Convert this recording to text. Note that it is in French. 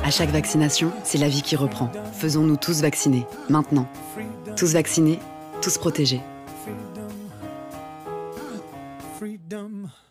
À chaque vaccination, c'est la vie qui reprend. Faisons-nous tous vacciner, maintenant. Tous vaccinés, tous protégés. Freedom.